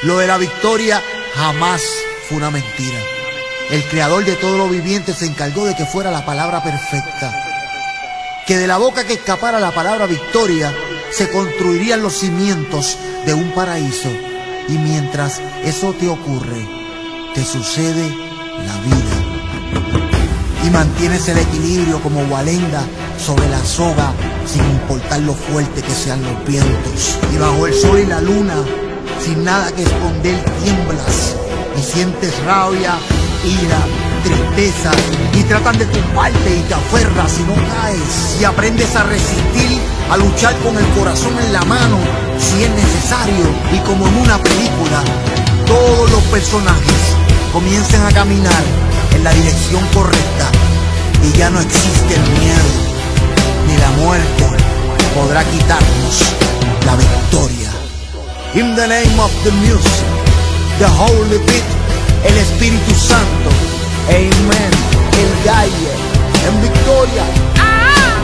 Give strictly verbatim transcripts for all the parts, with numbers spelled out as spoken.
Lo de la victoria jamás fue una mentira. El creador de todo lo viviente se encargó de que fuera la palabra perfecta. Que de la boca que escapara la palabra victoria se construirían los cimientos de un paraíso. Y mientras eso te ocurre, te sucede la vida. Y mantienes el equilibrio como Walenda sobre la soga, sin importar lo fuerte que sean los vientos. Y bajo el sol y la luna, sin nada que esconder, tiemblas y sientes rabia, ira, tristeza, y tratan de tumbarte y te aferras y no caes. Y aprendes a resistir, a luchar con el corazón en la mano, si es necesario. Y como en una película, todos los personajes comienzan a caminar en la dirección correcta. Y ya no existe el miedo, ni la muerte podrá quitarnos la victoria. In the name of the music, the Holy Beat, el Espíritu Santo, Amen, el Galle, en victoria. ¡Ah!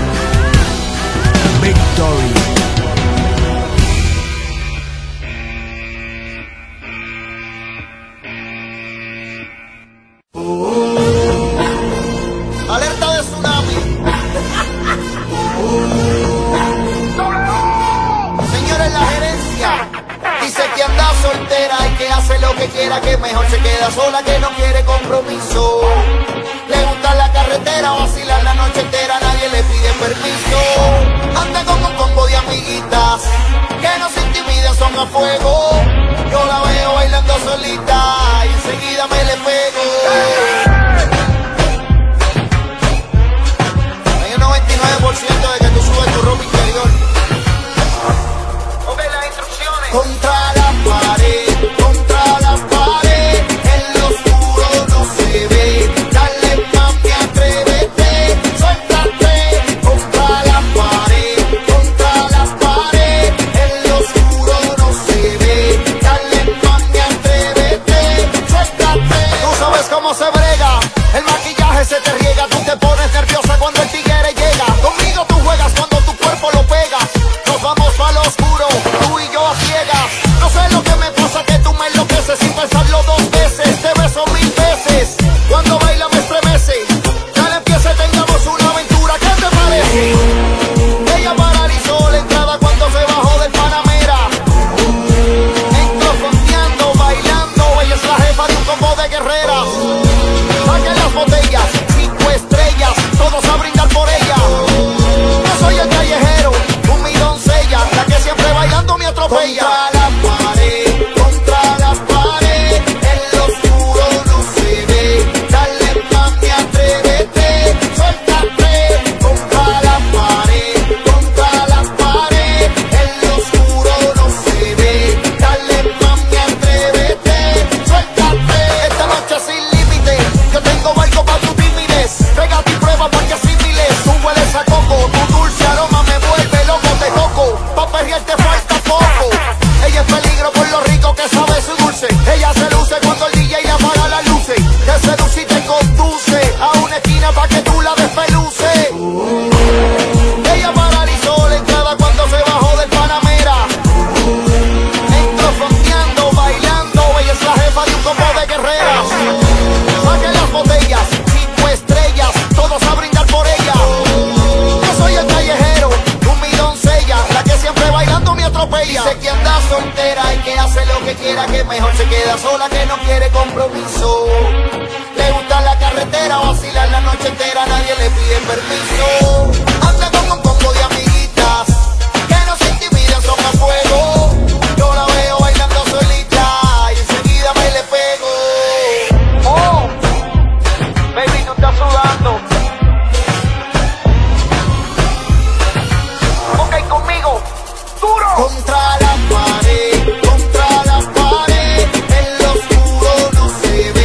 Victory. Alerta de tsunami. Señores, la gerencia dice que anda soltera y que hace lo que quiera, que mejor se queda sola, que no quiere compromiso. Le gusta la carretera, vacilar la noche entera, nadie le pide permiso. Anda con un combo de amiguitas que no se intimidan, son a fuego. Yo la veo bailando solita y enseguida me le pego. Por ciento de que tú subes tu ropa interior. Ok, las instrucciones. Contra la pared, contra la pared, en lo oscuro no se ve. Dale mami, atrévete, suéltate. Contra la pared, contra la pared, en lo oscuro no se ve. Dale mami, atrévete, suéltate. Tú sabes cómo se brega, el maquillaje se te riega, tú te pones nerviosa cuando el tigre llega. Conmigo tú juegas cuando tu cuerpo lo pegas. Nos vamos para lo oscuro, tú y yo a ciegas. No sé lo que me pasa, que tú me enloqueces sin pensarlo dos veces. Te beso mil veces, cuando baila me estremece. Dale empiece, tengamos una aventura, ¿qué te parece? Ella paralizó la entrada cuando se bajó del Panamera. Entró fronteando, bailando, ella es la jefa de un combo de guerreras. Saquen las botellas, cinco estrellas, todos a brindar por ella. Yo soy el callejero, tú mi doncella, la que siempre bailando me atropella. Contra la pared, contra la pared, en lo oscuro no se ve. Dale mami, atrévete, suéltate. Contra la pared, contra la pared, en lo oscuro no se ve. Dale mami, atrévete, suéltate. Esta noche sin límite, yo tengo barco para tu timidez. Pégate y prueba porque así miles. Tú hueles a coco, tu dulce aroma me vuelve loco. Te toco, pa' perrear te falta poco. Ella es peligro por lo rico que sabe su dulce. Ella se luce cuando el D J le apaga las luces. Te seduce y te conduce a una esquina pa' que tú la despeluces. Ella paralizó la entrada cuando se bajó del Panamera. Entró fronteando, bailando, ella es la jefa de un combo de guerreras. Saquen las botellas, cinco estrellas, todos a brindar por ella. Yo soy el callejero, tú mi doncella, la que siempre bailando me atropella. Dice que anda soltera y que hace lo que quiera, que mejor se queda sola, que no quiere compromiso. Le gusta la carretera, vacilar la noche entera, nadie le pide permiso. Anda con un combo de amiguitas que no se intimidan, son a fuego. Yo la veo bailando solita y enseguida me le pego. Oh, baby, tú estás sudando. Ok, conmigo, duro. Contra la pared, contra la pared, en lo oscuro no se ve.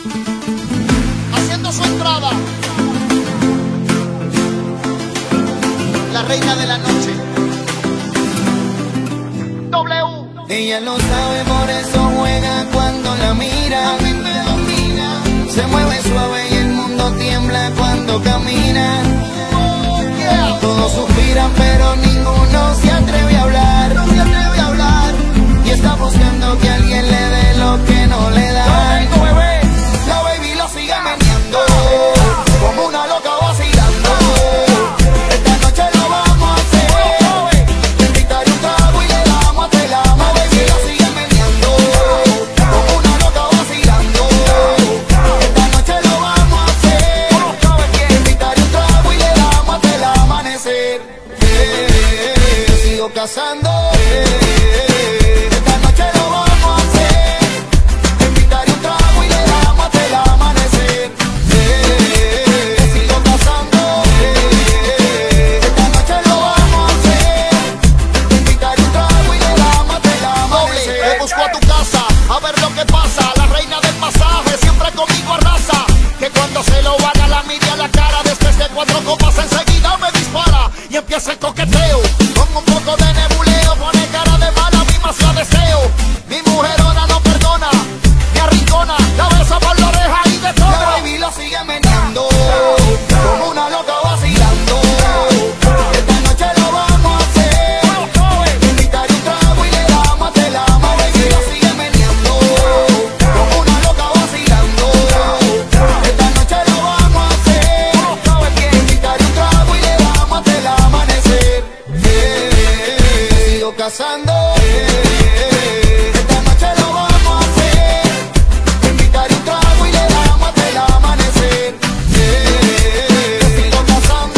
Haciendo su entrada, la reina de la noche, W. Ella lo sabe, por eso juega cuando la mira. Se mueve suave y el mundo tiembla cuando camina. Todos suspiran pero ninguno se atreve a hablar. No se atreve a hablar. Y está buscando que alguien le dé lo que no le dan. La baby lo sigue meneando como una loca vacilando. Esta noche lo vamos a hacer. Te invitaré un trago y le damos a te la amo. Baby lo sigue meneando como una loca vacilando. Esta noche lo vamos a hacer. Te invitaré un trago y le damos a te la amanecer. Eh, te sigo cazando. Eh, esta noche lo vamos a hacer. Te invitaré un trago y le damos a te la amanecer. Eh, te sigo cazando. Eh, esta noche lo vamos a hacer. Te invitaré un trago y le damos a te la amanecer. Te busco a tu casa a ver lo que pasa. La reina del masaje siempre conmigo arrasa. Que cuando se lo haga la mire a la cara. Después de cuatro copas enseguida me dispara. Y empieza el coqueteo con un poco de nebuleo. Pone cara de mala, mi más la deseo. Mi mujerona no perdona, me arrincona, la besa por la oreja y de todo. La baby lo sigue meneando como una loca vacilando. Esta noche lo vamos a hacer. Te invitaré un trago y le damos a te la amo. Baby lo sigue meneando como una loca vacilando. Esta noche lo vamos a hacer. Te invitaré un trago y le damos a te la amanecer. Eh, te sigo cazando. Eh, esta noche lo vamos a hacer. Te invitaré un trago y le damos a te la amanecer. Eh, te sigo cazando.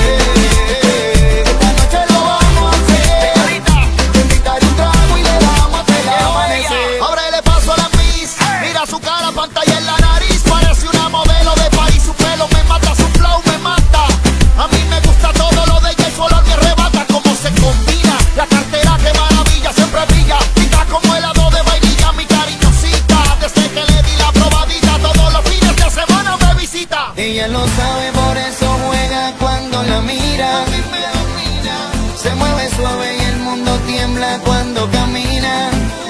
Eh, esta noche lo vamos a hacer. Te invitaré un trago y le damos a te la amanecer. Ábrele paso a la Miss, mira su cara, pantalla en la nariz. Parece una modelo de París, su pelo me mata, su flow me mata. A mí me gusta todo lo de ella y solo me arrebata. Cómo se combina, la cartera que maravilla, siempre brilla. Pica como helado de vainilla, mi cariñosita. Desde que le di la probadita, todos los fines de semana me visita. Ella lo sabe, por eso juega cuando la mira. Se mueve suave y el mundo tiembla cuando camina.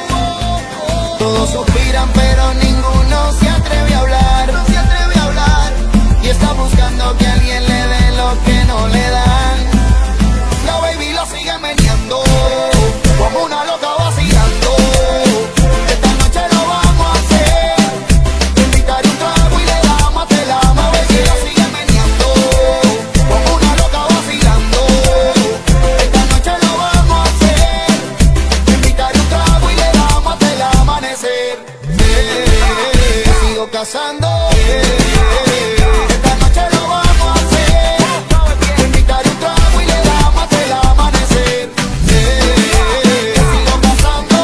Todos suspiran pero ninguno se atreve a hablar. No se atreve a hablar. Y está buscando que alguien le dé lo que no le dan. La baby lo sigue meneando como una loca vacilando. Esta noche lo vamos a hacer. Te invitaré un trago y le damos a te la amo. Baby lo sigue meneando como una loca vacilando. Esta noche lo vamos a hacer. Te invitaré un trago y le damos a te la amanecer. Eh, te sigo cazando. Eh, esta noche lo vamos a hacer. Te invitaré un trago y le damos a te la amanecer. Eh, te sigo cazando.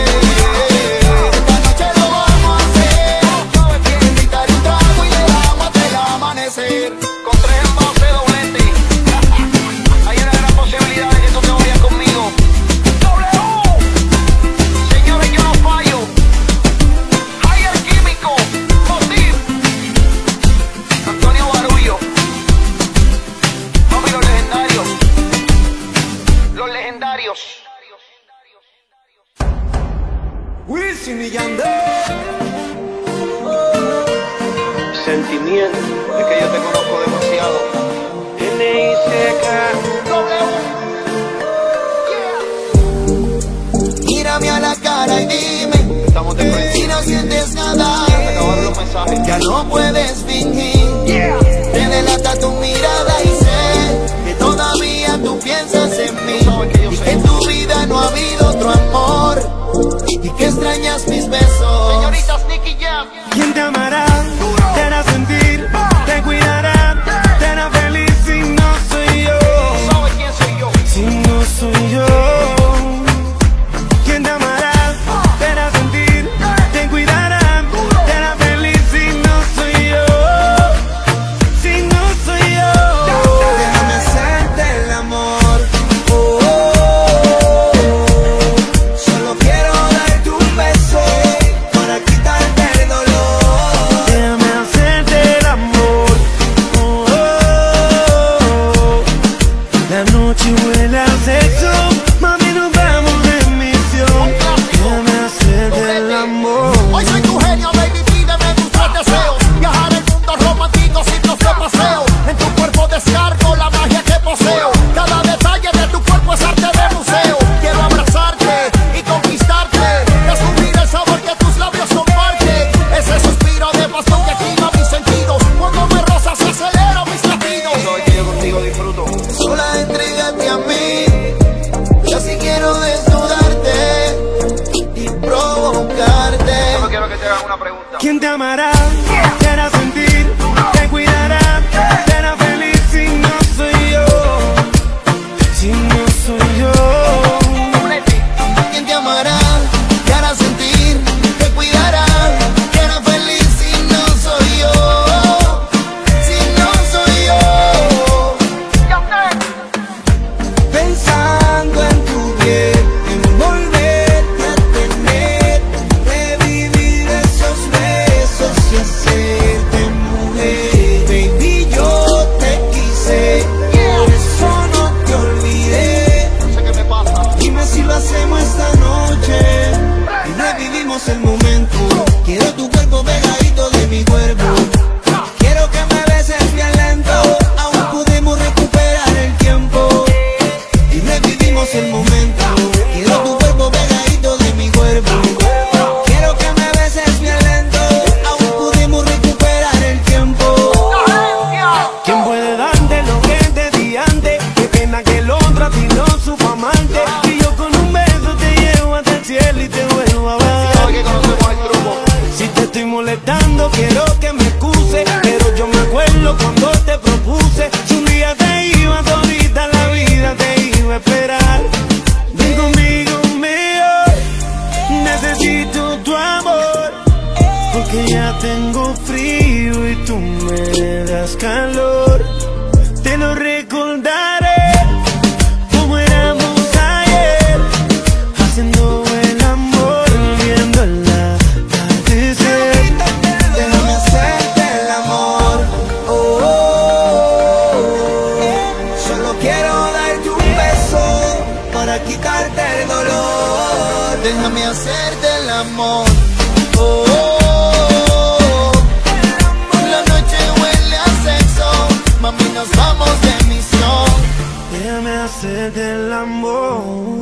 Eh, esta noche lo vamos a hacer. Te invitaré un trago y le damos a te la amanecer. Con tres envases doblete. Hay una gran posibilidad de que tú te vayas conmigo. W. Señores, yo no fallo. Hay el químico. Motiv. Antonio Barullo. Mami, los legendarios. Los legendarios. Wisin y Yandel. Sentimiento. Es que yo te conozco demasiado. N I C K. Mírame a la cara y dime. Estamos de frente. Si no sientes nada. Se me acabaron los mensajes. Ya no puedes fingir. Yeah. Te delata tu mirada y sé que todavía tú piensas en mí. Que y sé. Que en tu vida no ha habido otro amor. Y que extrañas mis besos. Señoritas Nicky Jam. ¿Quién te amará? Te hará sentir, te cuidará, te hará feliz si no soy yo. ¿Sabes quién soy yo? Si no soy yo. ¿Quién te amará? Te hará sentir, te cuidará, te hará feliz si no soy yo. Si no soy yo. Déjame hacerte el amor. Oh, oh, oh. Solo quiero darte un beso. amor. Hoy soy tu genio, baby, pídeme tus tres deseos. Viajar el mundo romántico, sitios de paseo. En tu cuerpo descargo la magia que poseo. Cada detalle de tu cuerpo es arte de museo. Quiero abrazarte y conquistarte, descubrir el sabor que tus labios comparten. Ese suspiro de pasión que activa mis sentidos. Cuando me rozas acelero mis latidos. Soy que yo contigo disfruto. Sola entrégate a mí. Yo sí quiero desnudarte y provocarte. Solo quiero que te hagan una pregunta. ¿Quién te amará? Te hará sentir, te cuidará, te hará feliz si no soy yo, si no soy yo. ¿Quién te amará? Te hará sentir, te cuidará, te hará feliz si no soy yo, si no soy yo. Pensando en tu piel, en volverte a tener, revivir esos besos y hacerte mujer. Baby, yo te quise, por eso no te olvidé. No sé qué me pasa. Dime si lo hacemos esta noche y revivimos el momento. Quiero tu cuerpo pegadito de mi cuerpo. Quiero que me beses bien lento. Aún podemos recuperar el tiempo y revivimos el momento. Quiero tu cuerpo pegadito de mi cuerpo. Quiero que me beses bien lento. Aún podemos recuperar el tiempo. ¿Quién puede darte lo que te di antes? Qué pena que el otro a ti no supo amarte. Y yo con un beso te llevo hasta el cielo y te vuelvo a bajar. Hoy que conocemos el truco. Si te estoy molestando, quiero que me excuse. Pero yo me acuerdo cuando te propuse. Si un día te ibas, ahorita la vida te iba a esperar. Ven conmigo, mejor. Necesito tu amor. Porque ya tengo frío y tú me das calor. Te lo recordaré como éramos ayer, haciendo el amor, viendo el atardecer. Déjame hacerte el amor. Oh, oh, oh, oh. Solo quiero darte un beso para quitarte el dolor. Déjame hacerte el amor. Oh, oh, oh, oh. La noche huele a sexo. Mami, nos vamos de misión. Déjame hacerte el amor.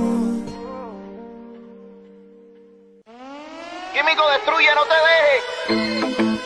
Químico, destruye, no te dejes.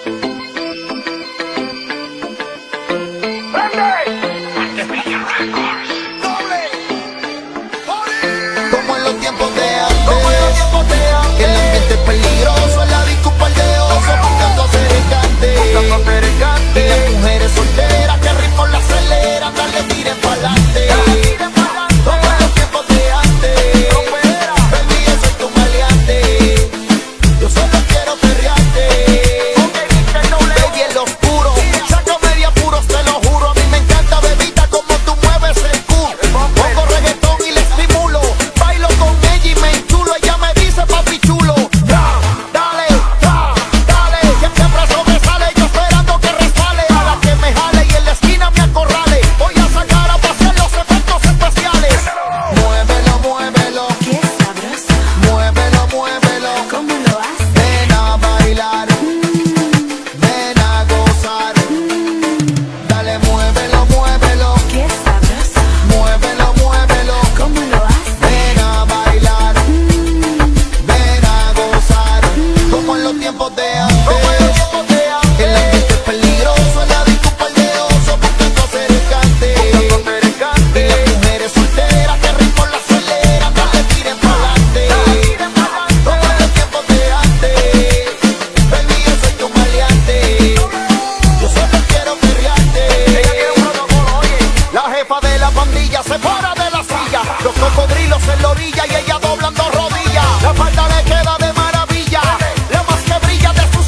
Como en los tiempos de antes, que el ambiente es peligroso, en la disco un par de osos buscando hacer encante. Y las mujeres solteras que el ritmo la aceleran, dale, tiren pa'lante. Como en los tiempos de antes, baby, yo soy tu maleante. Yo solo quiero perrearte. Baby, en lo oscuro, saca media puros, te lo juro. A mí me encanta, bebita, como tú mueves el culo. Pongo reggaetón y le estimulo. Bailo con ella y me enchulo. Ella me dice, papi chulo. Ya, dale, ya, dale. Que siempre sobresale, yo esperando que resbale. A la que me jale y en la esquina me acorrale. Voy a sacar a pasear los efectos especiales. Muévelo, muévelo. Qué sabroso, Muévelo, muévelo. ¿cómo lo haces? Ven a bailar, ven a gozar. Dale, muévelo, muévelo. Qué sabroso, Muévelo, muévelo. ¿cómo lo haces? Ven a bailar, ven a gozar. Como en los tiempos de antes. El ambiente es peligroso, en la disco un par de osos buscando hacer encante. Y las mujeres solteras que el ritmo la aceleran, dale, tiren pa'lante. Como en los tiempos de antes, baby, yo soy tu maleante. Yo solo quiero perrearte. Ella quiere un protocolo, oye. La jefa de la pandilla se para de la silla. Los cocodrilos en la orilla y ella doblando rodillas. La falda le queda de maravilla. La más que brilla de su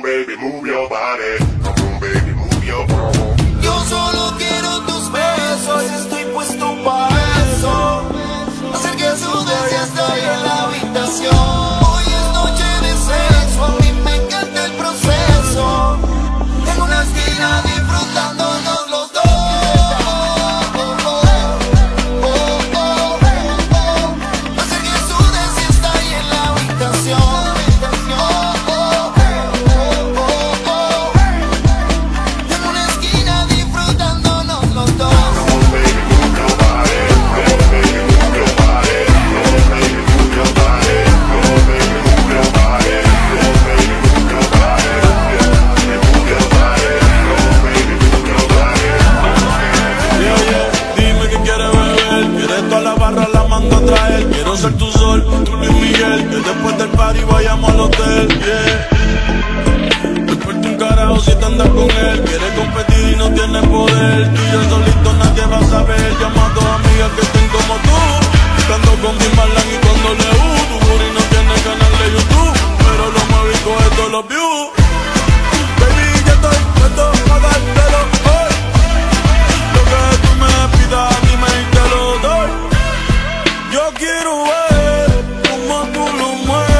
baby, move your body. Come on, baby, move your body. Yo solo quiero tus besos, estoy puesto para eso. Hacer que sudes y estoy en la habitación. Hoy es noche de sexo, a mí me encanta el proceso. En una esquina disfrutándonos los dos. Hacer que sudes y estoy en la habitación. En una esquina disfrutándonos los dos. Come on, baby, move your body. Come on, baby, move your body. Come on, baby, move your body. Come on, baby, move your body. Come on, baby, move your body. Move your body. Come on, baby, move your body. Yeah, yeah, dime que quieres beber. Quieres toda la barra, la mando a traer. Quiero ser tu sol, tu Luis Miguel. Que después del party vayamos al hotel, yeah. Después un carajo si te andas con él. Quieres competir y no tienes poder. Tú y yo solito nadie va a saber. Llama a tus amigas que estén como tú. Estando con Timbaland y con W. Tu booty no tiene canal de YouTube, pero lo más rico es todos los views. Baby, ya estoy puesto a dártelo hoy. Lo que tú me pidas, dime y te lo doy. Yo quiero ver cómo tú lo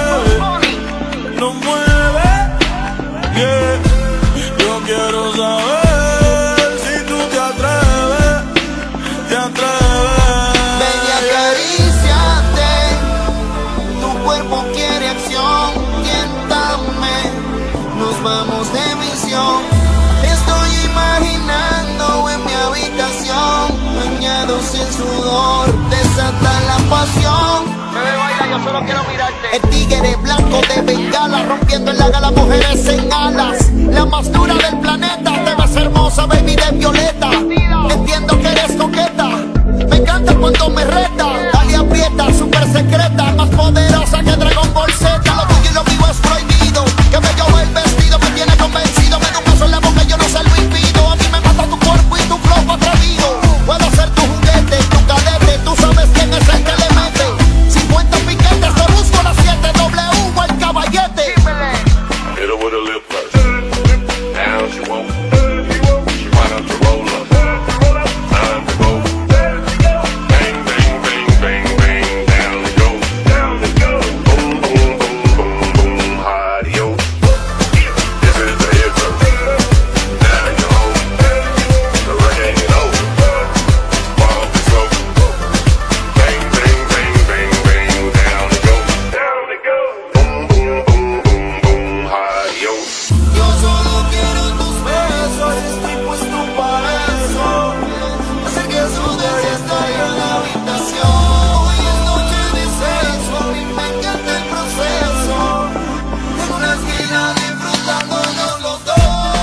mueves, lo mueves, yeah. Yo quiero saber si tú te atreves, te atreves. Ven y acaríciate, tu cuerpo quiere acción, tiéntame, nos vamos de misión. Estoy imaginando en mi habitación, bañados en sudor, desata la pasión. Bebé, baila, yo solo quiero mirarte. El tigre blanco de Bengala, rompiendo en la gala mujeres en alas. La más dura del planeta, te ves hermosa, baby de violeta. Entiendo que eres coqueta, me encanta cuando me reta. Dale aprieta, súper secreta, más poderosa que Dragon Ball Z. Lo tuyo y lo mío es prohibido, que me llevo el vestido, me tiene convencido. Me da un beso en la boca, yo no se lo impido. A mí me mata tu cuerpo y tu flow atrevido. Puedo ser tu juguete, tu cadete, tú sabes quién es el que le mete. cincuenta piquetes, te busco las siete, W o el caballete. Hit her with a lip first. Now she won't. She why don't you roll up? Time to go. Bang, bang, bang, bang, bang. Down to go. Down to go. Boom, boom, boom, boom, boom. Adios. This is the hit first. Now you're home. The wreck ain't over. Bomb is slow. Bang, bang, bang, bang, bang. Down to go. Down to go. Boom, boom, boom, boom, boom. Adios. Yo solo quiero tus besos, estoy puesto para eso. Hacer que sudes y estoy en la habitación. Hoy es noche de sexo, a mí me encanta el proceso. En una esquina disfrutándonos los dos.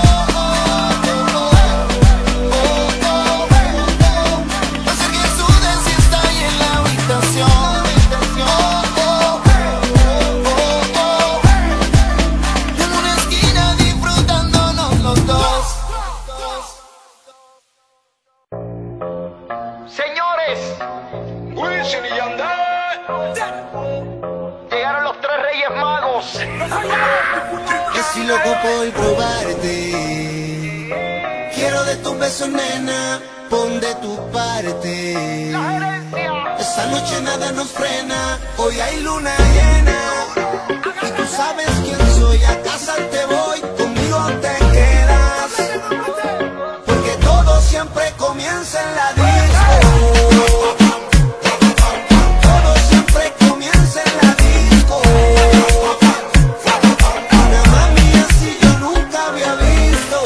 Hacer que sudes y estoy en la habitación. En una esquina disfrutándonos los dos. Señores, Wisin y Yandel. llegaron los tres Reyes Magos. Estoy loco por probarte. Quiero de tus besos, nena, pon de tu parte. Esta noche nada nos frena, hoy hay luna llena. Y tú sabes quién soy, a casa te voy, conmigo te quedas. Porque todo siempre comienza en la disco. Todo siempre comienza en la disco. Una mami así yo nunca había visto.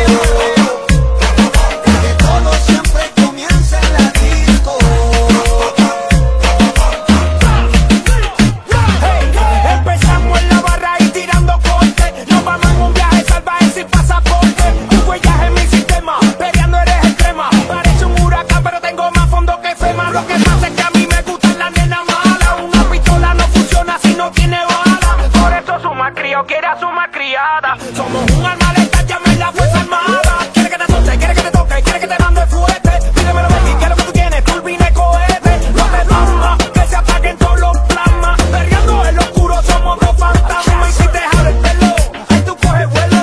Que todo siempre comienza en la disco. Empezamos en la barra y tirando corte. Nos vamos en un viaje salvaje sin pasaporte. Un huellaje en mi sistema, peleando eres extrema. Parece un huracán pero tengo más fondo que FEMA. Lo que pasa es que a mí me gustan las nenas malas. Una pistola no funciona si no tiene bala. Por eso su malcriado quiere a su malcriada. Somos un alma letal, llame la fuerza armada. Quiere que te toque, quiere que te toque, quiere que te mande fuerte. Pídemelo baby, quiero que tú tienes, turbine cohete. No te plasma, que se apaguen todos los plasmas. Perreando en lo oscuro somos dos fantasmas. Y si te jalo el pelo, ahí tú coges vuelo.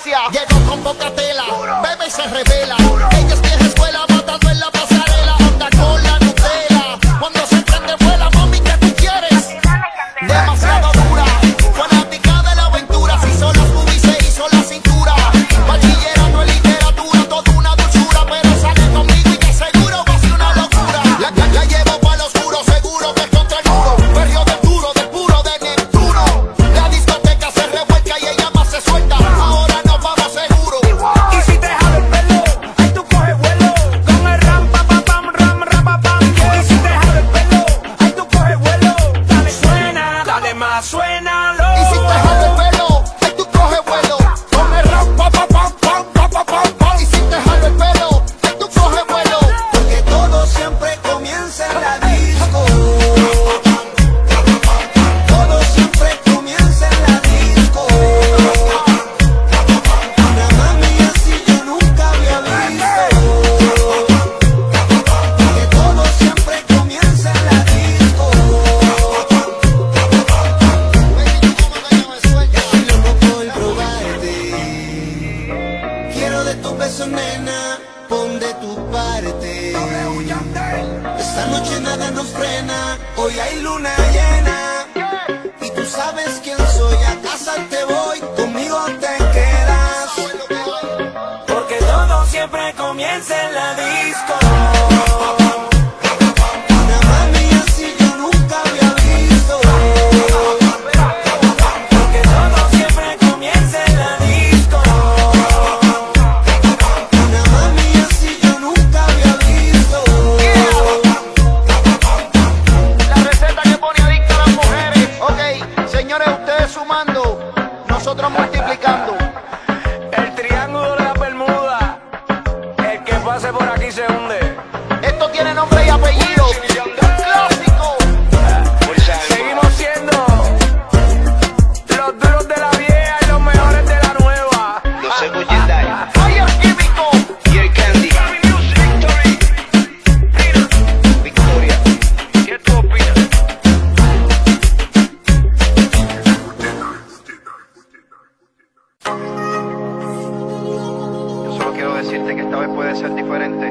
Valencia. Llegó con poca tela, bebe y se revela. Ella es vieja escuela, matando en la pasarela. Onda con la Nutella, cuando se prende vuela. Mami, ¿qué tú quieres? Demasiado dura, fanática de la aventura. Si solo las boobies se hizo la cintura. Bachillerato en literatura, toda una dulzura. Pero sale conmigo y que seguro va a ser una locura. La, la, la llevo para lo oscuro, seguro que es contra el muro. Perrio de duro, de puro, de Neptuno. La discoteca se revuelca y ella más se suelta. Ahora nos vamos seguro. Y si te jalo el pelo, ahí tú coges vuelo. Con el ram, pa, pa, pam, ram, ram, pa, pam, yeah. Y si te jalo el pelo, ahí tú coges vuelo. Dale, suena, dale más, suénalo. Y si te jalo el pelo, ahí tú coges vuelo. Con el rap, pa, pa, pam, pam, pa, pa, pam, pam. Y si te jalo el pelo, ahí tú coges vuelo. Porque todo siempre comienza en la disco. Todo siempre comienza en la disco. Una mami así yo nunca había visto. Porque todo siempre comienza en la disco. Baby, tú como que yo me suelta. Estoy loco por probarte. Quiero de tus besos, nena, pon de tu parte. Esta noche nada nos frena, hoy hay luna llena. Y tú sabes quién soy, a casa te voy, conmigo te quedas. Porque todo siempre comienza en la disco. Una mami así yo nunca había visto. Porque todo siempre comienza en la disco. Una mami así yo nunca había visto. La receta que pone adicta a las mujeres. Ok, señores, ustedes sumando, nosotros multiplicando. El triángulo de la Bermuda. El que pase por aquí se hunde. Esto tiene nombre y apellido. Clásico. Seguimos siendo los duros de la vieja y los mejores de la nueva. Los Ego Jedi, Fire químico. Ear Candy, Victoria. ¿Qué tú opinas? Yo solo quiero decirte que esta vez puede ser diferente.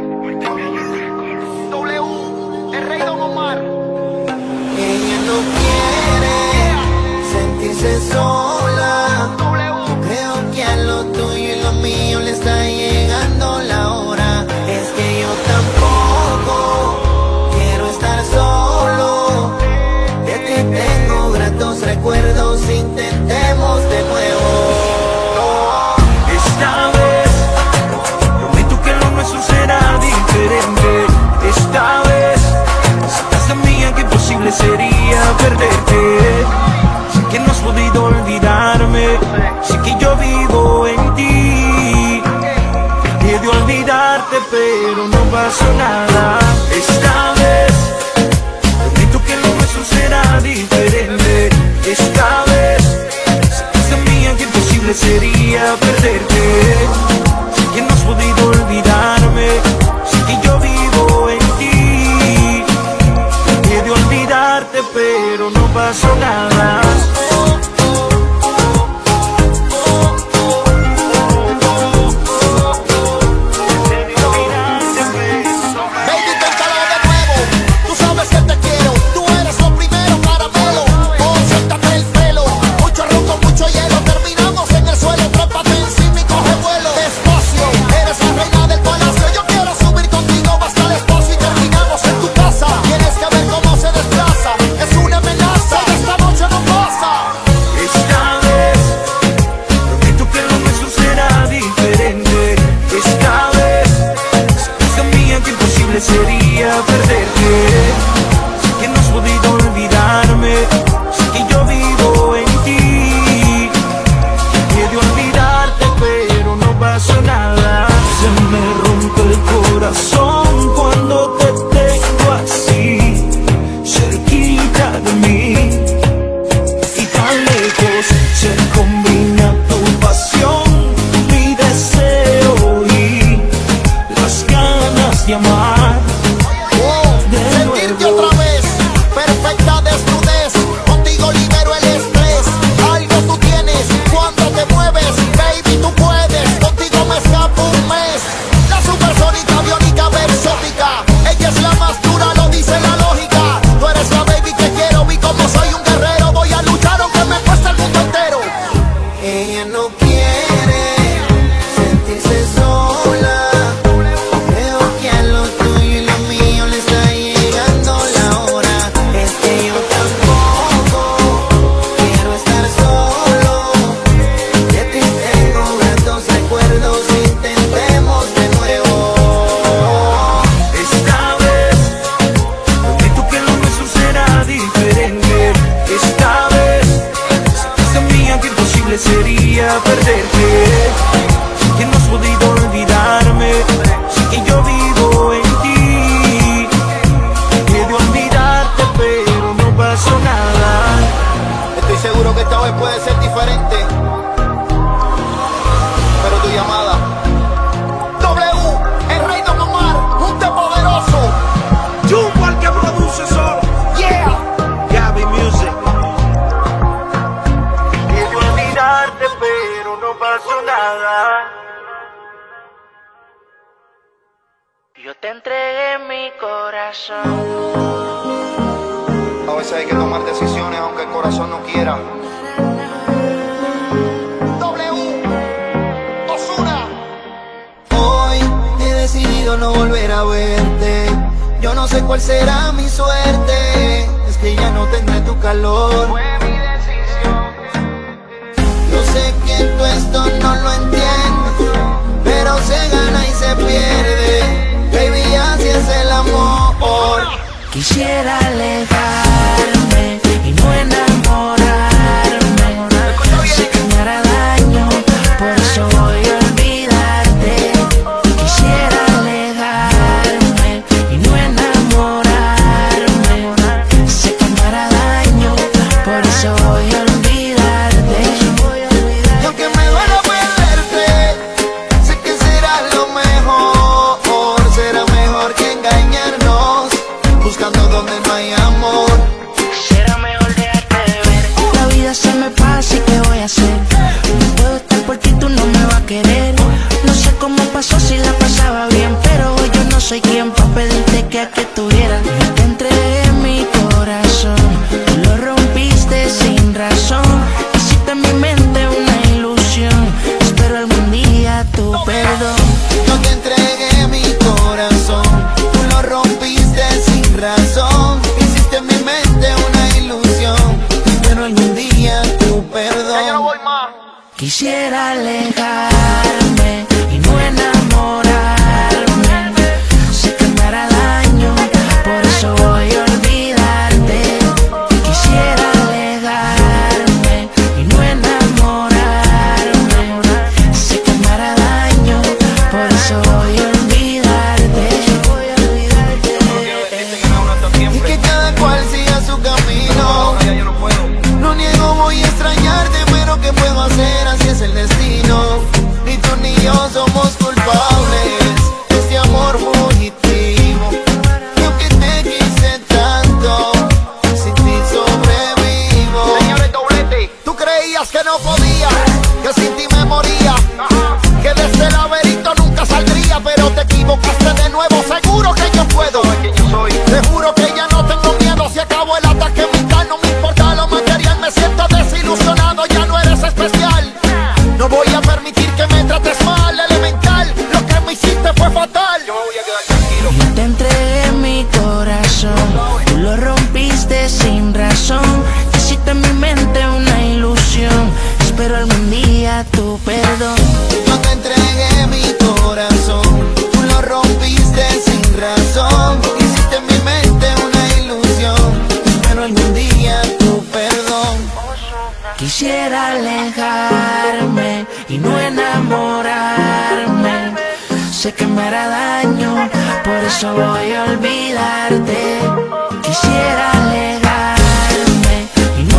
W, el rey Don Omar. Ella no quiere sentirse sola. Creo que a lo tuyo y lo mío le está llegando la hora. Es que yo tampoco quiero estar solo. De ti tengo gratos recuerdos, intentemos de nuevo. Esta vez prometo que lo nuestro será diferente. Esta vez estás tan mía que imposible sería perderte. Sé que no has podido olvidarme, sé que yo vivo en ti. Traté de olvidarte pero no pasó nada. Esta vez prometo que lo nuestro será diferente. Esta vez estás tan mía que imposible sería perderte. Sé que no has podido olvidarme, sé que yo vivo en ti. Traté de olvidarte pero no pasó nada. Baby, imposible sería perderte. Que no has podido olvidarme, sé que yo vivo en ti. He de olvidarte pero no pasó nada. Estoy seguro que esta vez puede ser diferente, pero tu llamada. W, el rey Don Omar, un té poderoso. Jumbo al que produce solo. Yeah. Gaby Music. He de olvidarte pero no pasó nada. Yo te entregué mi corazón. A veces hay que tomar decisiones aunque el corazón no quiera. W, Ozuna. Hoy he decidido no volver a verte. Yo no sé cuál será mi suerte. Es que ya no tendré tu calor. Fue mi decisión. Yo sé que tú esto no lo entiendes, pero se gana y se pierde. Baby, así es el amor. Quisiera alejarme y no enamorarme. Sé que me hará daño, por eso voy a olvidarte. Quisiera alejarme y no enamorarme. Sé que me hará daño, por eso voy a olvidarte. Y aunque me duela perderte, sé que será lo mejor. Será mejor que engañarnos, buscando donde no hay amor. Será mejor dejarte de ver. La vida se me pasa y ¿qué voy a hacer? No puedo estar por ti, tú no me vas a querer. No sé cómo pasó si la pasaba bien, pero hoy yo no soy quien para pedirte que aquí estuviera. Yo te entregué mi corazón, tú lo rompiste sin razón. Hiciste en mi mente una ilusión, espero algún día tu perdón. Yo te entregué mi corazón, tú lo rompiste sin razón. Hiciste en mi mente una ilusión, pero algún día tu perdón. Ya yo no voy más. Quisiera alejarme y no enamorarme. Sé que me hará daño, por eso voy a olvidarte. Quisiera alejarme y no enamorarme. Sé que me hará daño, por eso voy a olvidarte. Voy a olvidarte. Y que cada cual siga su camino. No niego, voy a extrañarte, pero ¿qué puedo hacer? Así es el destino. Ni tú ni yo somos culpables de este amor fugitivo. Y aunque te quise tanto, sin ti sobrevivo. Señores, doblete. Tú creías que no podía, que sin ti me moría, que de este laberinto nunca saldría, pero te equivocaste de nuevo. Seguro que yo puedo, ¿Quién yo soy? te juro que ya no tengo miedo. Si acabó el ataque mental, no me importa lo material. Me siento desilusionado, ya no eres especial. No voy a permitir que me trates mal, elemental. Lo que me hiciste fue fatal. Yo me voy a quedar tranquilo. Yo te entregué mi corazón, tú lo rompiste sin razón. Hiciste en mi mente una ilusión, espero algún día tu perdón. Yo te entregué mi corazón, tú lo rompiste sin razón. Hiciste en mi mente una ilusión, pero algún día tu perdón. Quisiera alejarme y no enamorarme. Sé que me hará daño, por eso voy a olvidarte. Quisiera alejarme y no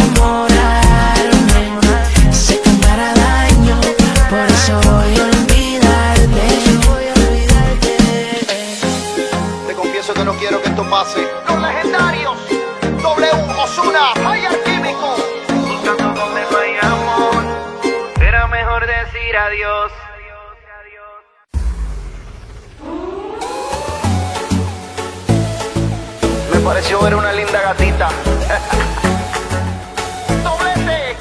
enamorarme. Sé que me hará daño, por eso voy a olvidarte. Voy a olvidarte. Te confieso que no quiero que esto pase. Los legendarios. W, Ozuna, High Alquímico. Buscando donde no hay amor, será mejor decir adiós. Me pareció ver una linda gatita. Doblete.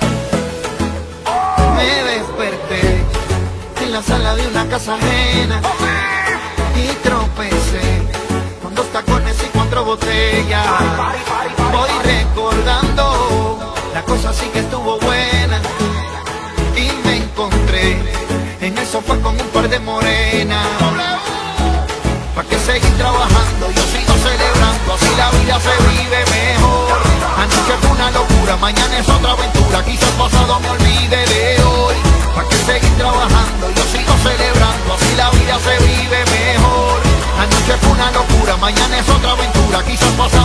Me desperté en la sala de una casa ajena y tropecé con dos tacones y cuatro botellas. Voy recordando, la cosa sí que estuvo buena y me encontré en el sofá con un par de morenas. ¿Pa' qué seguir trabajando? Yo sigo celebrando, así la vida se vive mejor. Anoche fue una locura, mañana es otra aventura, quizás pasado me olvide.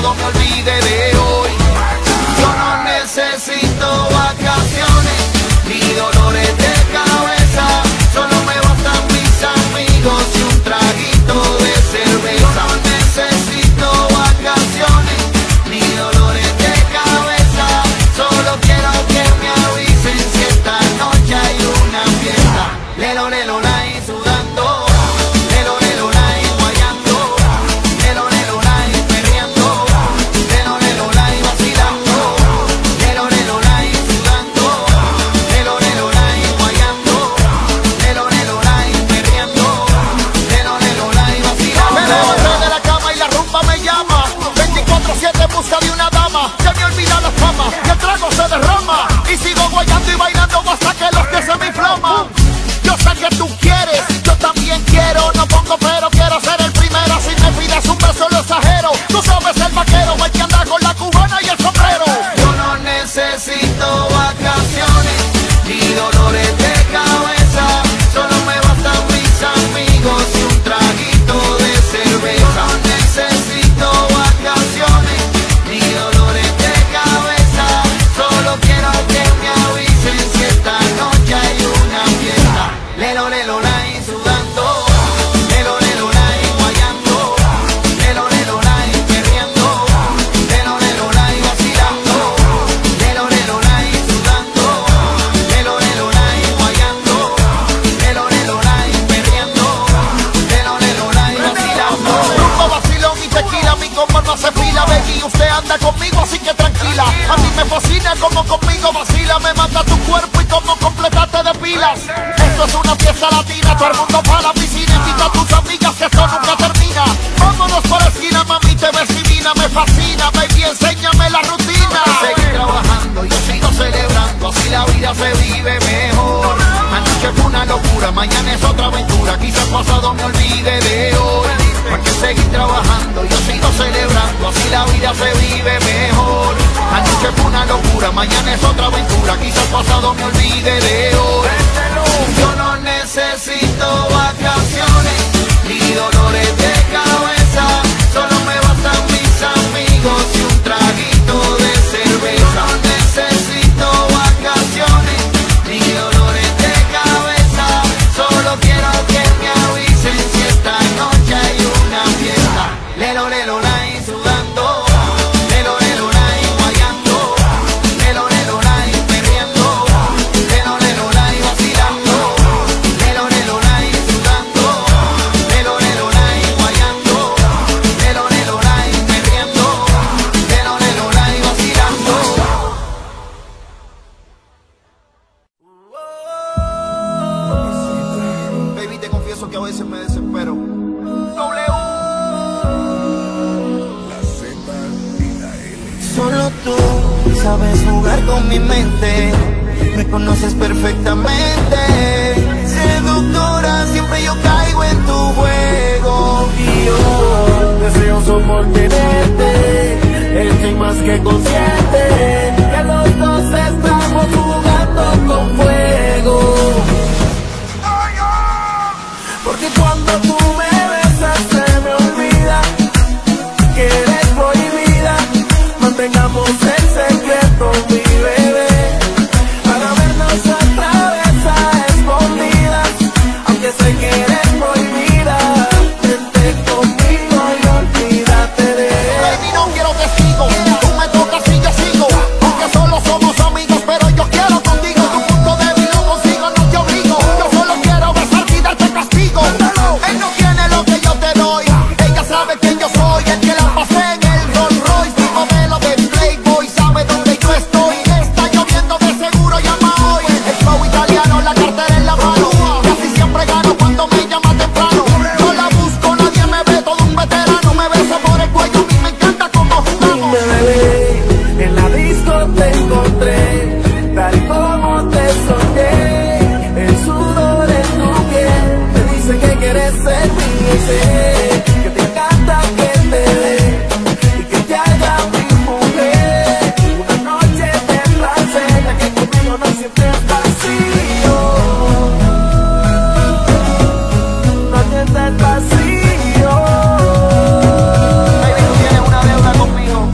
pasado me olvide de hoy. Yo no necesito vacaciones ni dolores de cabeza, solo me bastan mis amigos y un traguito de cerveza. No necesito vacaciones ni dolores de cabeza, solo quiero que me avisen si esta noche hay una fiesta. Lelo, lelo, lai, sudando, lelo, lelo, lai, guayando, lelo, lelo, lai, perreando, lelo, lelo, lai, vacilando, lelo, lelo, lai, sudando, lelo, lelo, lai, guayando, lelo, lelo, lai, perreando, lelo, lelo, lai, vacilando. Me levanté de la cama y la rumba me llama, veinticuatro siete en busca de una dama, que me olvida la fama, que el trago se derrama, y sigo guayando y bailando hasta que los pies se me inflaman. Yo sé que tú quieres, yo también quiero, no pongo pero, quiero ser el primero. Si me pides un beso lo exagero, tú sabes el vaquero, el que anda con la cubana y el sombrero. Yo no necesito vacaciones ni dolores de cabeza, solo me bastan mis amigos y un traguito de cerveza. No necesito vacaciones ni dolores de cabeza, solo quiero que me avisen si esta noche hay una fiesta. Lelo, lelo, lai, sudando, lelo, lelo, lai, guayando, lelo, lelo, lai, perreando, lelo, lelo, lai, vacilando, lelo, lelo, lai, sudando, lelo, lelo, lai, guayando, lelo, lelo, lai, perreando, lelo, lelo, lai, vacilando. Rumbo, vacilón y tequila, mi combo no se pila, baby, usted anda conmigo así que tranquila. A mí me fascina como conmigo vacila, me mata tu cuerpo y como completarte de pilas. Esto es una fiesta latina, todo el mundo para la piscina, invita a tus amigas que esto nunca termina. Vámonos por la esquina, mami, te ves divina, me fascina, baby, enséñame la rutina. Seguir trabajando, yo sigo celebrando, así la vida se vive mejor. Anoche fue una locura, mañana es otra aventura, quizás pasado me olvide de hoy. Hay que seguir trabajando, yo sigo celebrando, así la vida se vive mejor. Anoche fue una locura, mañana es otra aventura, quizás pasado me olvide de hoy. Yo no necesito vacaciones ni dolores de cabeza, solo me bastan mis amigos y un traguito de cerveza. No necesito vacaciones ni dolores de cabeza, solo quiero que me avisen si esta noche hay una fiesta. Lelo, lelo, lai, sudando, lelo, lelo, lai, guayando, lelo, lelo, lai, perreando, lelo, lelo, lai, vacilando, lelo, lelo, lai, sudando, lelo, lelo, lai, guayando, lelo, lelo, lai, perreando, lelo, lelo, lai, vacilando. Baby, te confieso que a veces me desespero. W. Solo tú sabes jugar con mi mente, me conoces perfectamente. Seductora, siempre yo caigo en tu juego. Y yo, deseoso por tenerte, estoy más que consciente que los dos estamos jugando con fuego. Porque cuando tú me besas se me olvida que eres prohibida. Mantengamos el secreto, mi bebé, para vernos otra vez a escondidas, aunque sé que eres prohibida. Vente conmigo y olvídate de él. Baby, no quiero testigos, tú me tocas y yo sigo, aunque solo somos amigos, pero yo quiero contigo. Tu punto débil lo consigo, no te obligo, yo solo quiero besarte y darte castigo. Él no tiene lo que yo te doy, ella sabe que yo soy el que la pasé en el Rolls Royce, mi modelo de Playboy, sabe dónde yo estoy. Está lloviendo, de seguro llama hoy. El flow italiano, la cartera en la mano, casi siempre gano cuando me llama temprano. No la busco, nadie me ve, todo un veterano. Me besa por el cuello, a mí me encanta como jugamos. Me bebé, en la disco te encontré, tal como te soñé. El sudor en tu piel me dice que quieres ser mío y sé que te encanta que te dé y que te haga mi mujer. Una noche de placer, ya que conmigo no sientes vacío, no sientes vacío. Baby, tú tienes una deuda conmigo.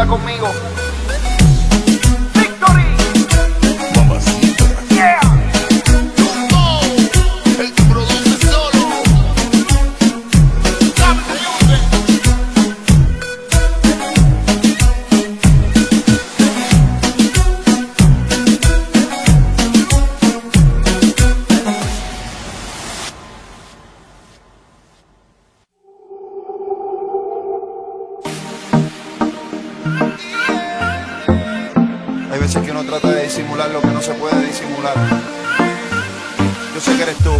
sola conmigo. Hay veces que uno trata de disimular lo que no se puede disimular. Yo sé que eres tú.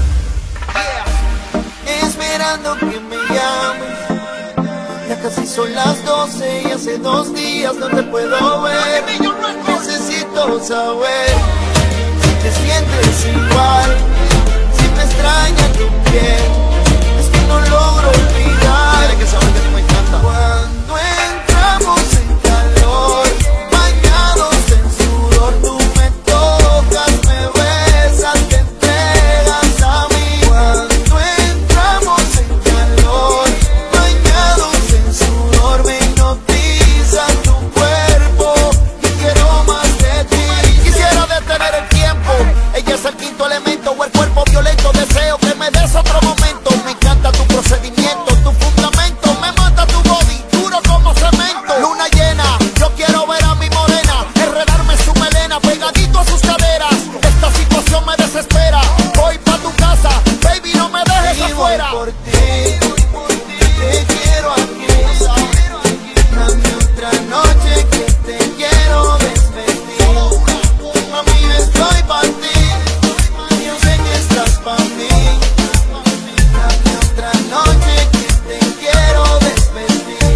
Esperando que me llames. Ya casi son las doce y hace dos días no te puedo ver. Necesito saber si te sientes igual, si me extraña tu piel. Es que no logro olvidar. Tienes que saber que tú me encantas. Cuando entramos en calor, bañados en sudor, tú me tocas, me besas, te entregas a mí. Cuando entramos en calor, bañados en sudor, me hipnotiza tu cuerpo y quiero más de ti. Quisiera detener el tiempo, ella es el quinto elemento o el cuerpo violento. Deseo que me des otro momento. Me encanta tu procedimiento, tu fundamento, me mata tu body, duro como cemento. Luna llena, yo quiero ver a mi morena, enredarme su melena, pegadito a sus caderas. Esta situación me desespera, voy pa' tu casa, baby, no me dejes y afuera. Voy por ti, te quiero aquí. Dame otra noche que te quiero desvestir. Mami, estoy pa' ti, yo sé que estás pa' mí. Dame otra noche que te quiero desvestir.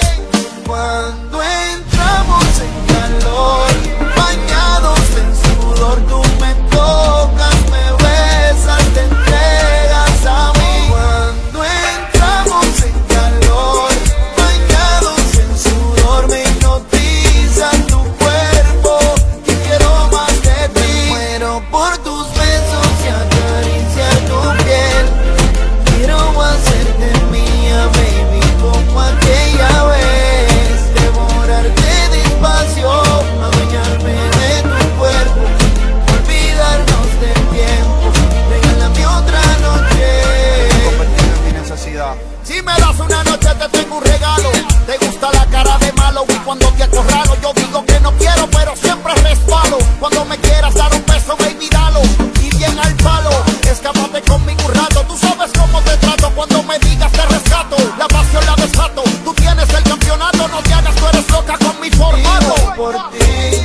Cuando entramos en calor, bañados en sudor, tú me tocas, me besas, te entregas a mí. Cuando entramos en calor, bañados en sudor, me hipnotiza tu cuerpo y quiero más de ti. Muero por tus besos y acariciar tu piel. Quiero hacerte mía, baby, como aquella vez. Devorarte despacio, adueñarme de tu cuerpo, olvidarnos del tiempo. Regálame otra noche. Convertirme en mi necesidad. Si me das una noche te tengo un regalo. Te gusta la cara de malo y cuando te acorralo yo digo que no quiero pero siempre resbalo. Cuando me quieras dar un beso baby dalo y bien al palo. Escápate conmigo un rato, tú sabes cómo te trato. Cuando me digas te rescato, la pasión la desato. Tú tienes el campeonato, no te hagas, tú eres loca con mi formato. Y voy por ti,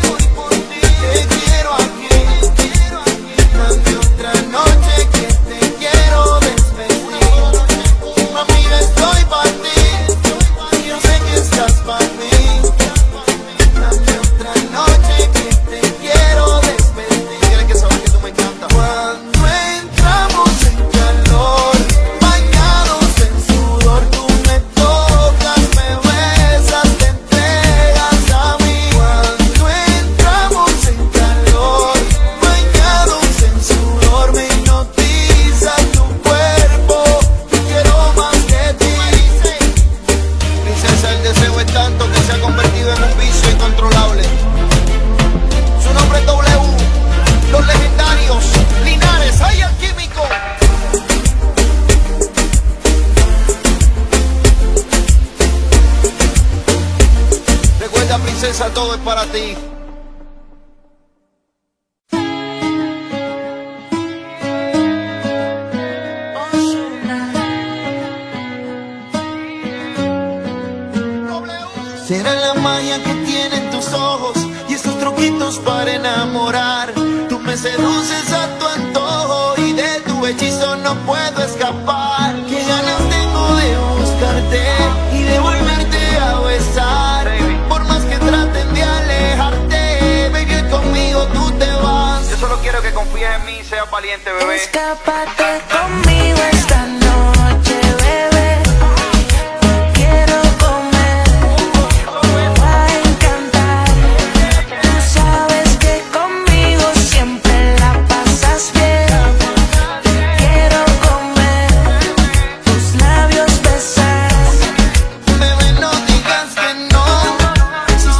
te quiero aquí. Dame otra noche que te quiero desvestir. Mami, estoy pa' ti, yo sé que estás pa' mí. Dame otra noche que te quiero desvestir. Tienes que saber que tú me encantas. Cuando entramos en calor, bañados en sudor, tú me tocas, me besas, te entregas a mí. Cuando entramos en calor, bañados en sudor, me hipnotiza tu cuerpo y quiero más de ti. Princesa, el deseo es tanto que se ha convertido en un vicio incontrolable. Su nombre es W, los legendarios, Linares, hay el químico. Recuerda, princesa, todo es para ti. Será la magia que tienen tus ojos y esos truquitos para enamorar. Tú me seduces a tu antojo y de tu hechizo no puedo escapar. Qué ganas tengo de buscarte y de volverte a besar. Por más que traten de alejarte, baby, conmigo tú te vas. Yo solo quiero que confíes en mí y seas valiente, bebé. Escápate conmigo esta noche, bebé. Quiero comer, me va a encantar. Tú sabes que conmigo siempre la pasas bien. Quiero comer, tus labios besar. Bebé, no digas que no, si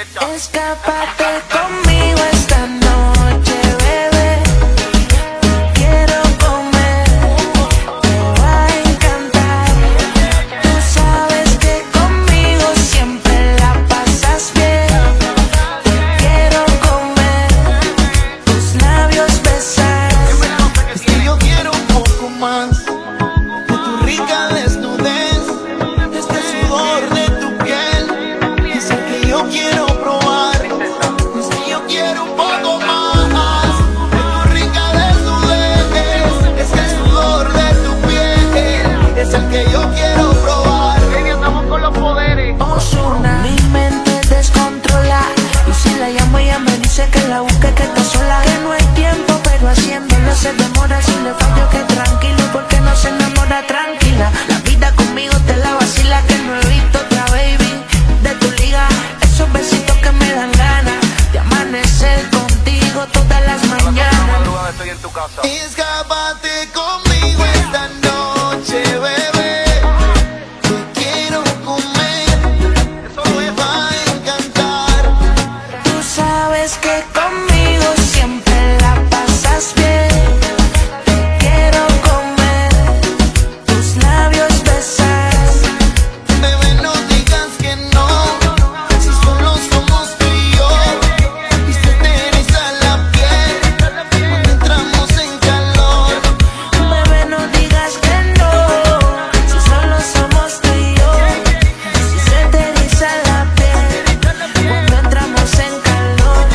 fiesta. Escápate conmigo esta noche, bebé. Quiero comer, te va a encantar. Tú sabes que conmigo siempre la pasas bien. Quiero comer, tus labios besar. Es que yo quiero un poco más de tu rica desnudez, de este sudor de tu piel. Es el que yo quiero probar. Es que yo quiero un poco más de tu rica desnudez, es el sudor de tu piel. Es el que yo quiero probar. Baby, andamos con los poderes. Ozuna. Mi mente descontrola, y si la llamo ella me dice que la busque, que está sola, que no hay tiempo, pero haciéndolo se demora. Si le fallo que tranquilo, porque no se enamora tranquila. La vida conmigo te la vacila, que no he visto otra baby de tu liga. Esos besitos que me dan ganas de amanecer contigo todas las A las mañanas. madrugadas estoy en tu casa. Escápate conmigo esta noche, bebé. Te quiero comer, me va a encantar. Tú sabes que conmigo siempre la pasas bien. Te quiero comer, tus labios besar. Bebé, no digas que no, si solo somos tú y yo. Y se te eriza la piel cuando entramos en calor. Bebé, no digas que no, si solo somos tú y yo. Si se te eriza la piel cuando entramos en calor.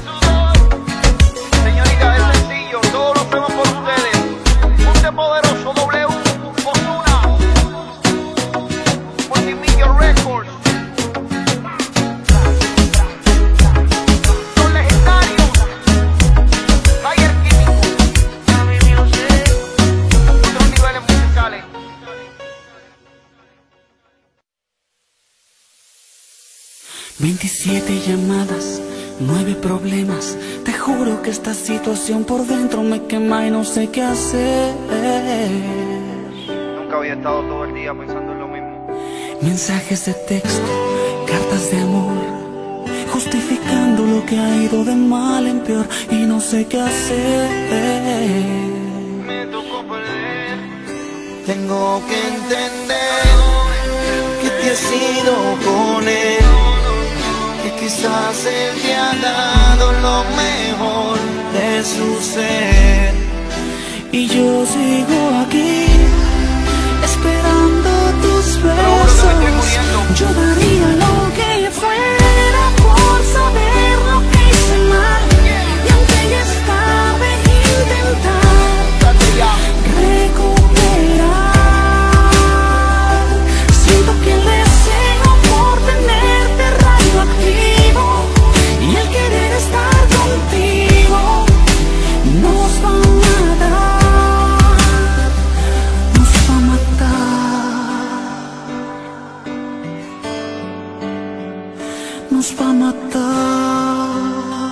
Señorita, es sencillo, todo lo hacemos por ustedes. Ponte poderoso, W, Ozuna, Multimillion Records. Son legendarios. Fire Químico. Otros niveles musicales. veintisiete llamadas, nueve problemas. Te juro que esta situación por dentro me quema y no sé qué hacer. Nunca había estado todo el día pensando en lo mismo. Mensajes de texto, cartas de amor, justificando lo que ha ido de mal en peor y no sé qué hacer. Me tocó perder. Tengo que entender que te has ido con él, que quizás él te ha dado lo mejor de su ser. Y yo sigo aquí, esperando tus besos. Yo daría lo que fuera por saber lo que hice mal. Y aunque ya es tarde, intentar recuperar. Siento que el deseo por tenerte radioactivo y el querer estar contigo nos va a matar, nos va a matar, nos va a matar.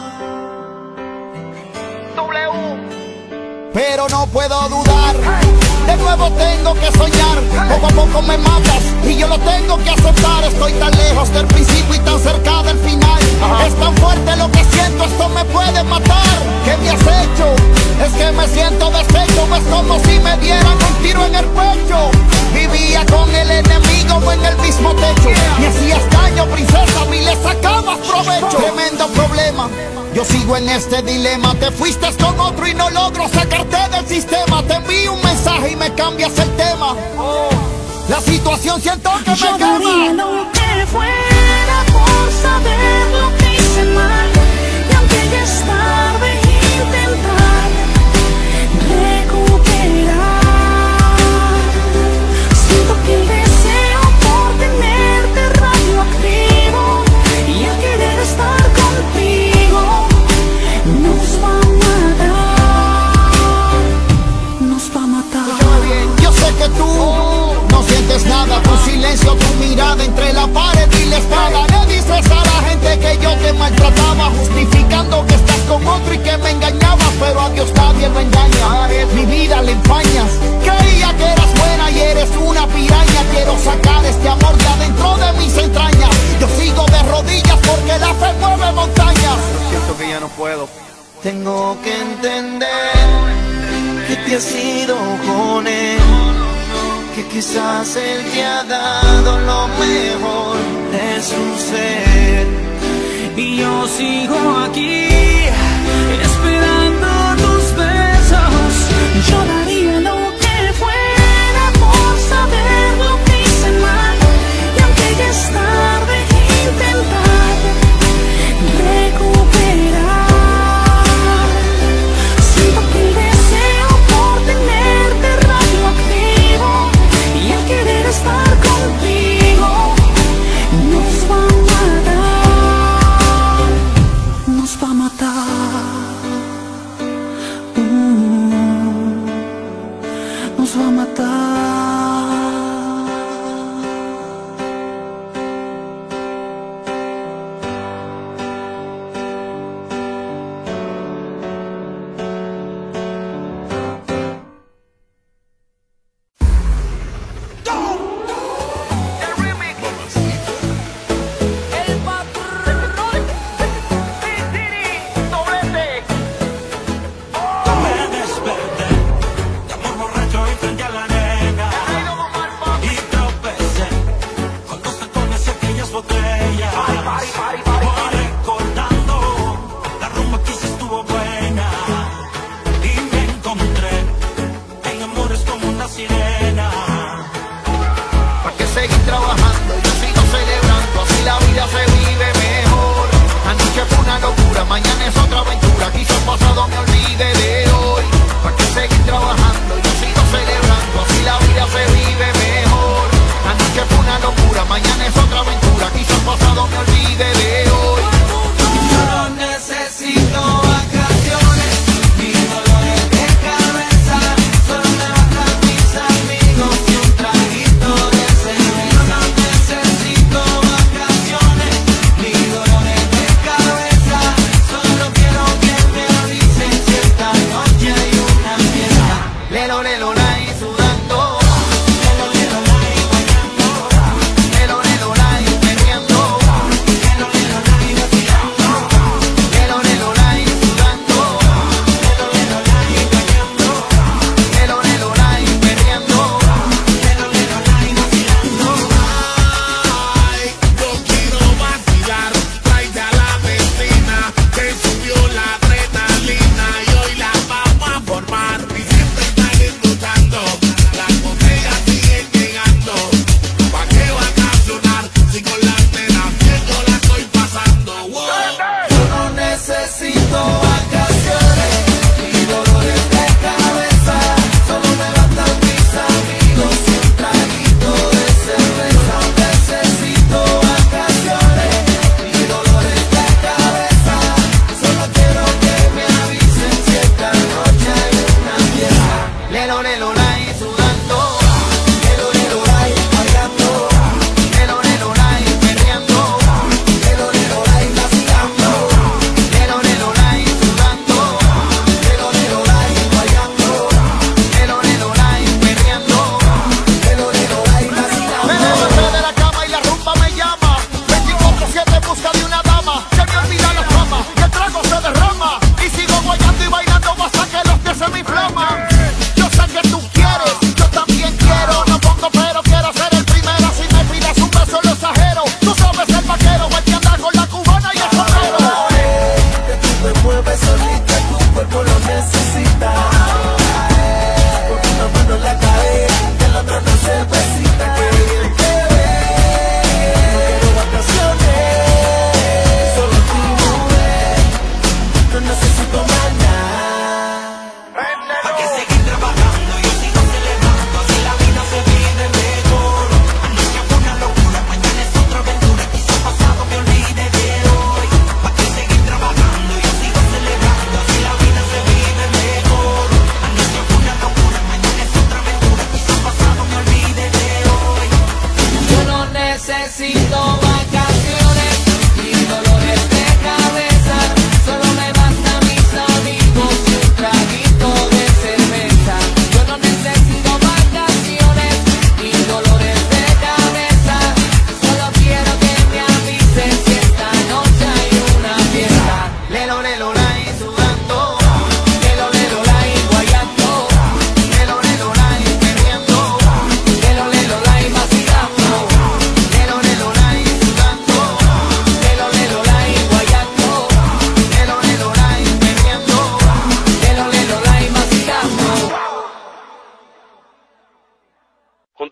W. Pero no puedo dudar, de nuevo tengo que soñar. Poco a poco me matas y yo lo tengo que aceptar. Estoy tan lejos del principio y tan cerca del final. Es tan fuerte lo que siento, esto me puede matar. ¿Qué me has hecho? Es que me siento deshecho. Es como si me dieran un tiro en el pecho. Vivía con el enemigo en el mismo techo. Me hacías daño, princesa, y le sacabas provecho. Tremendo problema, yo sigo en este dilema. Te fuiste con otro y no logro sacarte del sistema. Te envío un mensaje y me cambias el tema. La situación siento que Yo me daría quema. lo que fuera por saber lo que hice mal. Y aunque ya es tarde, intentar recuperar. Siento que el deseo por tenerte radioactivo y el querer estar contigo nos va a matar, nos va a matar. Yo sé que tú no sientes nada. Tu silencio, tu mirada entre la pared y la espalda. Dímelo, Montañas. Pero siento que ya no puedo. Tengo que entender que te has ido con él, que quizás él te ha dado lo mejor de su ser. Y yo sigo aquí esperando tus besos. Yo daría lo que fuera por saber lo que hice mal. Y aunque ya es tarde, intentar recuperar. Siento que el deseo por tenerte radioactivo y el querer estar contigo nos va a matar. Nos va a matar.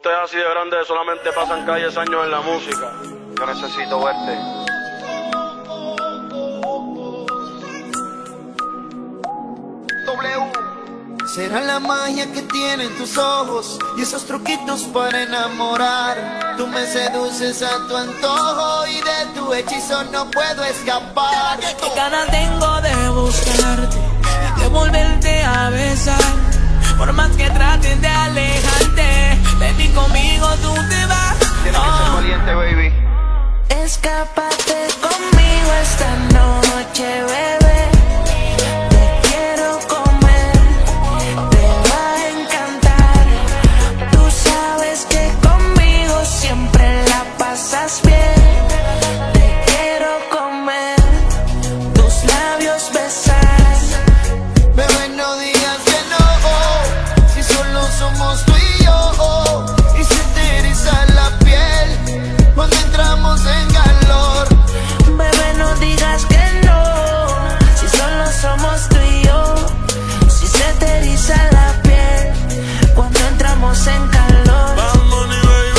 usted es así de grande, solamente pasan calles años en la música. Yo necesito verte. W. Será la magia que tienen tus ojos y esos truquitos para enamorar. Tú me seduces a tu antojo y de tu hechizo no puedo escapar. Qué ganas tengo de buscarte, de volverte a besar. Por más que traten de alejarte, de ti conmigo tú te vas. Tienes que ser valiente, baby. Escápate conmigo esta noche, bebé. Te quiero comer, te va a encantar. Tú sabes que conmigo siempre la pasas bien. Te quiero comer, tus labios besar. Bebé, no digas que no, si solo somos tú y yo. Y se te eriza la piel cuando entramos en calor. Bebé, no digas que no, si solo somos tú y yo. Si se te eriza la piel cuando entramos en calor. Bad Bunny,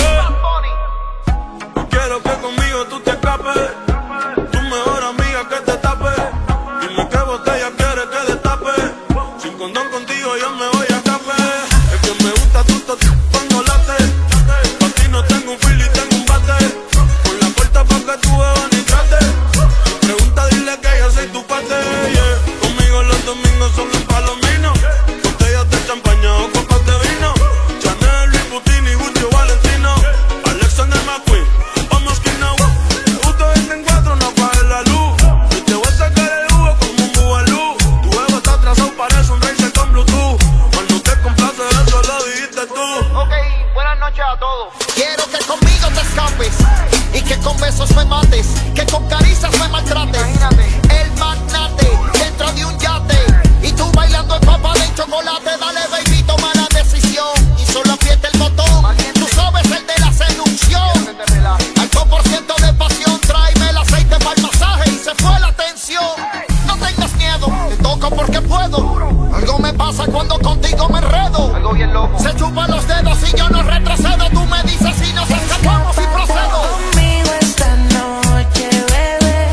baby. No quiero que conmigo tú te escapes. Tu mejor amiga que te tape. Dime qué botella quieres que destape. Sin condón contigo yo me voy a escape. Es que me gusta tu toti cuando late. Pa' ti no tengo un fil y tengo un bate. Por la puerta pa' que tú bebas ni trate. Pregunta, dile que yo soy tu parte, yeah. Conmigo los domingos son los palominos. Botellas de champaña o copas de vino. Chanel, Louis Vuitton y Gucci o Valentino. Alexander McQueen, vamos que no. Justo este encuentro no apague la luz. Yo te voy a sacar el jugo como un bubalú. Tu ego está atrasado, parece un racer con Bluetooth. Cuando te complace eso lo dijiste tú. Ok, buenas noches a todos. Quiero que conmigo te escapes y que con besos me mates, que con caricias me maltrates. El magnate dentro de un yate y tú bailando el papá de chocolate. Dale, baby, toma la decisión y solo aprieta el botón. Tú sabes el de la seducción. Alto por ciento de pasión, tráeme el aceite para el masaje y se fue la tensión. No tengas miedo, te toco porque puedo. Algo me pasa cuando contigo me enredo. Algo bien loco. Se chupan los dedos y yo no retrocedo. Tú me dices si nos escapamos y procedo. Conmigo esta noche, bebé.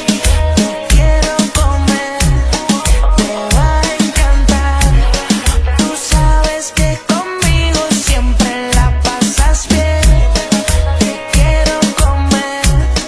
Te quiero comer, te va a encantar. Tú sabes que conmigo siempre la pasas bien. Te quiero comer,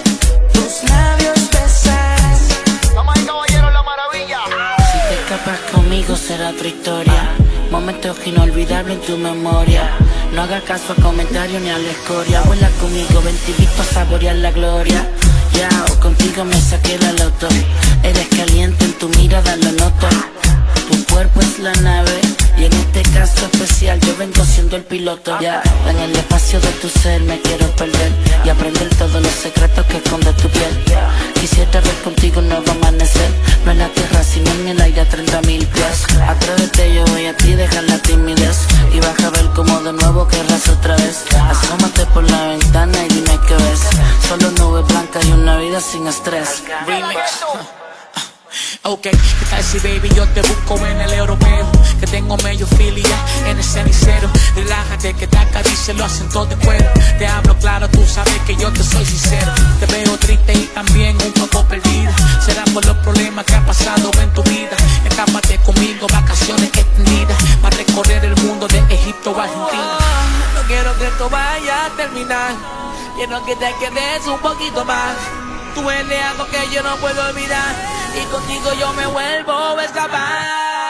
tus labios besar. Damas y caballeros, la maravilla. Si te escapas conmigo será otra historia. Momentos inolvidables en tu memoria. No hagas caso a comentarios ni a la escoria. Vuela conmigo, ven te invito a saborear la gloria. Ya, o contigo me saqué la loto. Eres caliente, en tu mirada lo noto. Tu cuerpo es la nave y en este caso especial yo vengo siendo el piloto. Ya, en el espacio de tu ser me quiero perder y aprender todos los secretos que esconde tu piel. Quisiera ver contigo un nuevo amanecer, no en la tierra sino en el aire a treinta mil pies. Atrévete, yo voy a ti, deja la timidez y vas a ver como de nuevo querrás otra vez. Asómate por la ventana y dime qué ves. Solo nubes blancas y una vida sin estrés. Remix. Ok, ¿qué tal si baby yo te busco en el europeo? Que tengo medio filia en el cenicero. Relájate que te acaricio los acentos de cuero. Te hablo claro, tú sabes que yo te soy sincero. Te veo triste y también un poco perdida. Será por los problemas que ha pasado en tu vida. Escápate conmigo, vacaciones extendidas, para recorrer el mundo de Egipto a Argentina. No quiero que esto vaya a terminar, quiero que te quedes un poquito más. Tú eres algo que yo no puedo olvidar y contigo yo me vuelvo a escapar.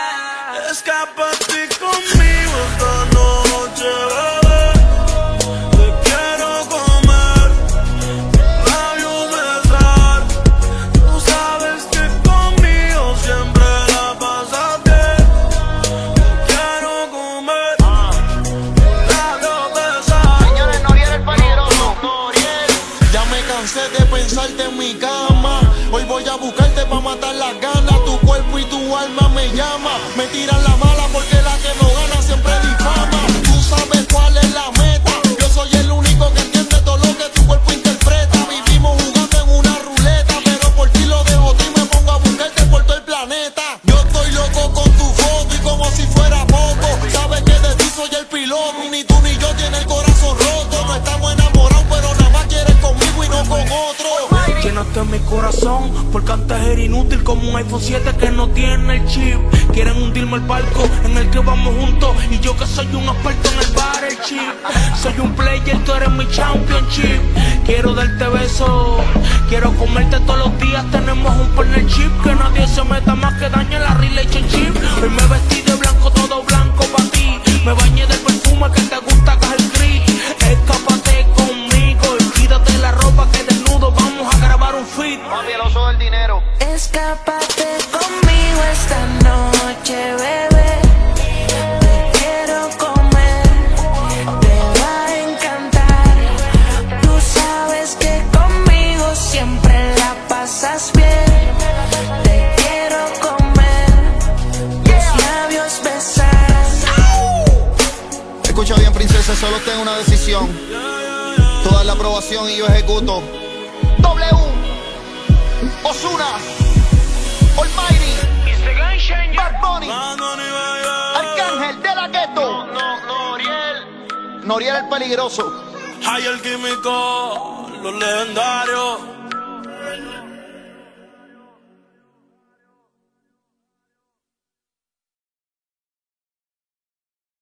Escápate conmigo esta noche, bebé. Te quiero comer, labios besar. Tú sabes que conmigo siempre la pasas bien. Te quiero comer, labios besar. Señores, Noriel el peligroso. Ya me cansé de pensarte en mi cama. Hoy voy a buscarte pa' matar las ganas. Tu cuerpo y tu alma me llama. Me tiran la mala porque la que no gana siempre difama. Tú sabes cuál es la meta. Yo soy el único que entiende todo lo que tu cuerpo interpreta. Vivimos jugando en una ruleta, pero por ti lo dejo tú y me pongo a buscarte por todo el planeta. Yo estoy loco con tu foto y como si fuera poco. Sabes que de ti soy el piloto y ni tú ni yo tiene el corazón corazón, porque antes era inútil como un iPhone siete que no tiene el chip. Quieren hundirme el barco en el que vamos juntos, y yo que soy un experto en el bar, el chip. Soy un player, tú eres mi championship. Quiero darte besos, quiero comerte todos los días. Tenemos un partnership, que nadie se meta más que dañe la relationship. Hoy me vestí de blanco, todo blanco para ti. Me bañé del perfume que te gusta, que es el gris. Escápate conmigo y quítate la ropa que desnudo vamos a grabar un feat. Mami, el oso del dinero. Escápate conmigo esta noche, bebé. Te quiero comer, te va a encantar. Tú sabes que conmigo siempre la pasas bien. Te quiero comer, tus labios besar. Escucha bien, princesa, solo tengo una decisión. Toda la aprobación y yo ejecuto. W, Ozuna, Almighty, Bad Bunny, Arcángel de la Ghetto. No, no, Noriel. Noriel el peligroso. Hay el químico, los legendarios.